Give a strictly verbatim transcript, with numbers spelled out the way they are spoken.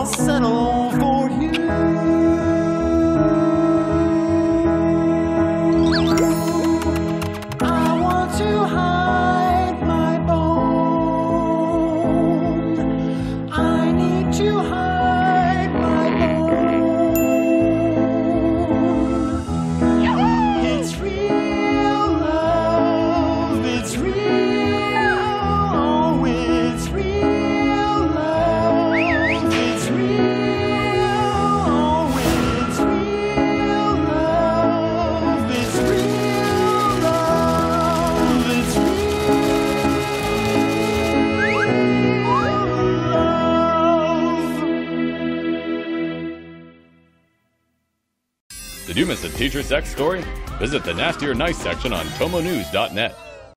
I'll settle for you. I want to hide my bone. I need to hide my bone. It's real love, it's real, oh, it's real love, it's real, oh, it's real love, it's real love, it's real love. Did you miss a teacher sex story? Visit the Nasty or Nice section on Tomo News dot net.